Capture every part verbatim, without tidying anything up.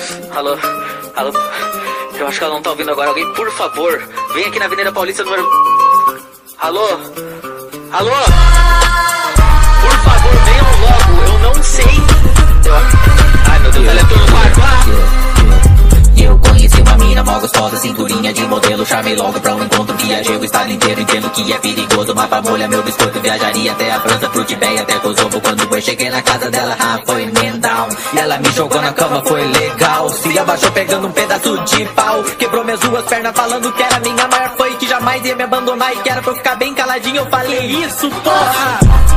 Alô? Alô? Eu acho que ela não tá ouvindo agora. Alguém, por favor, vem aqui na Avenida Paulista número... Alô? Alô? Por favor, venham logo. Eu não sei. Eu... Ai, meu Deus, ela entrou no quarto. Ah! Eu conheci uma mina mó gostosa, cinturinha de modelo. Chamei logo pra um encontro, viajei o estado inteiro. Entendo que é perigoso, mapa molha meu biscoito. Viajaria até a França, pro Tibete, até Kosovo. Quando eu cheguei na casa dela, ah, foi man down. Ela me jogou na cama, foi legal. Se abaixou pegando um pedaço de pau. Quebrou minhas duas pernas falando que era minha maior fã e que jamais ia me abandonar e que era pra eu ficar bem caladinho. Eu falei isso, porra!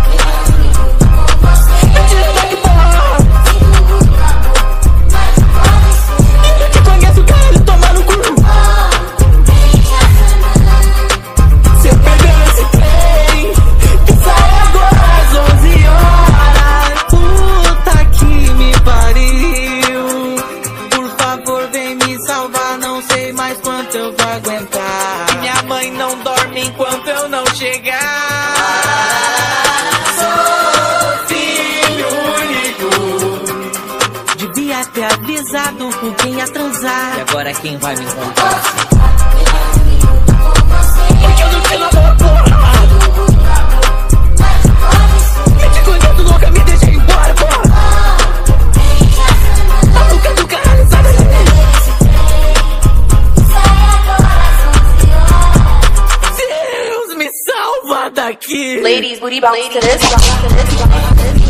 Eu vou aguentar. Minha mãe não dorme enquanto eu não chegar. Sou filho único. Devia ter avisado com quem ia transar. E agora quem vai me encontrar? Porque eu não tenho amor, porra. Me te conheço louca, me deixa embora, porra. Maluca do caralho, sai daí. Daqui. Ladies, booty bounce to this, bounce to this, bounce to this.